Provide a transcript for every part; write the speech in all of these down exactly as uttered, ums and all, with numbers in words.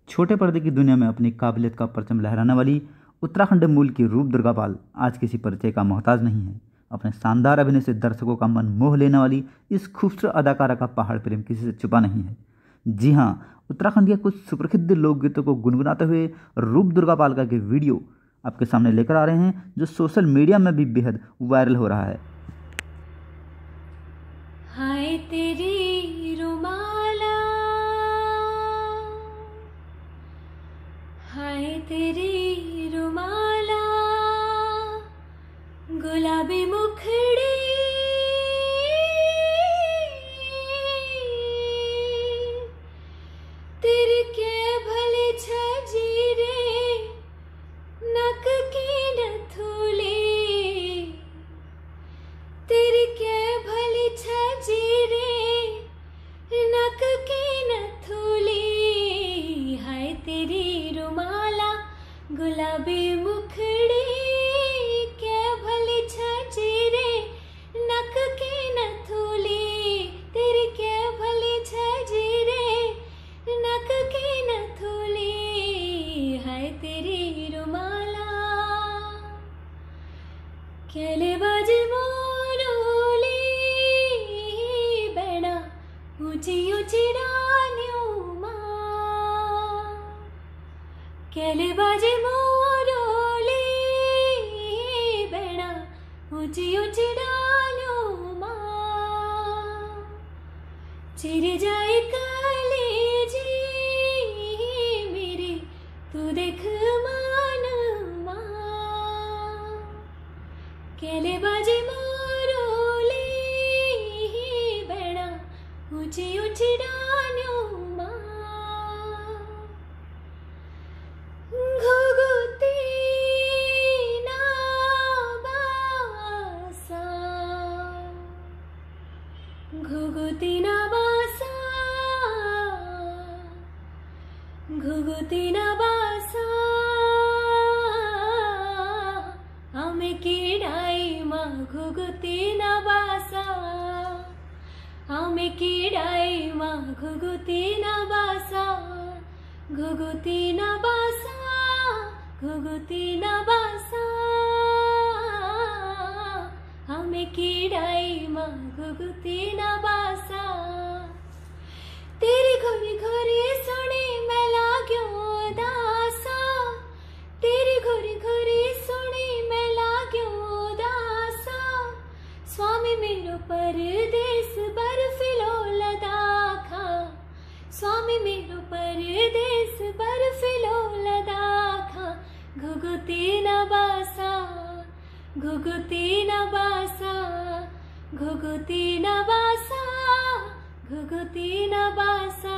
छोटे पर्दे की दुनिया में अपनी काबिलियत का परचम लहराने वाली उत्तराखंड मूल की रूप दुर्गा पाल आज किसी परिचय का मोहताज नहीं है। अपने शानदार अभिनय से दर्शकों का मन मोह लेने वाली इस खूबसूरत अदाकारा का पहाड़ प्रेम किसी से छुपा नहीं है। जी हाँ, उत्तराखंड के कुछ सुप्रसिद्ध लोकगीतों को गुनगुनाते हुए रूप दुर्गा पाल का के वीडियो आपके सामने लेकर आ रहे हैं, जो सोशल मीडिया में भी बेहद वायरल हो रहा है। हाय तेरी रुमाला, हाय तेरी रुमाला, गुलाबी मुखड़ी, तेरे के भले छजीरे, नक की नथुली, तेरे के भले छजीरे, नक की नथुली, हाय तेरी रुमाला, गुलाबी मुखड़ी, के भले छजीरे, नक की नथुली, तेरे के भले छजीरे, नक की नथुली, हाय तेरी रुमाला। केले बाजे मोरोली, बेड़ा ऊंची ऊंची डालियों माँ, केले बाजे मोरोली, बेड़ा ऊंची ऊंची डालियों माँ, चिर जाए कलेजी मेरी, तू देख मान माँ, केले बाजे मोरोली, बेड़ा ऊंची ऊंची डालियों माँ, घुघुती ना बासा, घुघुती ना बासा, घुघुती ना बासा, हमें किडाई माँ घुघुती ना बासा, हमें किडाई माँ घुघुती ना बासा, घुघुती ना बासा, घुघुती ना बासा, हमें किडाई माँ घुघुती ना बासा, तेरी घोरी घोरी सुनी मैं लाग्यो दासा, तेरी घोरी घोरी सुनी मैं लाग्यो दासा, स्वामी मेरो परदेस बर्फिलो लदाखा, स्वामी मेरो परदेस बर्फिलो लदाखा, घुघुती ना बासा, घुघुती ना बासा, घुघुती ना बासा, घुघुती ना बासा,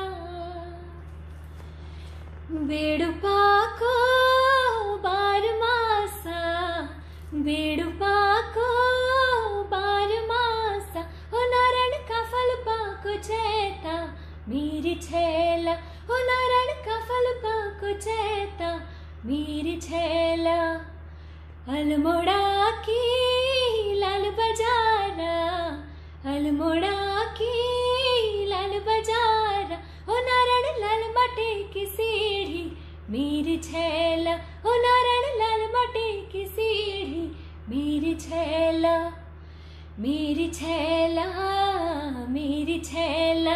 बेडुपाको बार मासा, बेडुपाको बार मासा, हो नारायण का फल पाको चेता मेरी छेला, हो नारायण का फल पाको चेता मेरी छेला, अल्मोड़ा की लाल बजारा, अल्मोड़ा की लाल बजारा, हो नारायण लाल मटे की सीढ़ी मेरी छेला, हो नारायण लाल मटे की सीढ़ी मेरी छेला, मेरी छेला, मेरी छेला।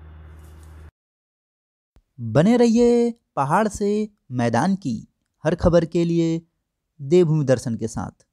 बने रहिए पहाड़ से मैदान की हर खबर के लिए देवभूमि दर्शन के साथ।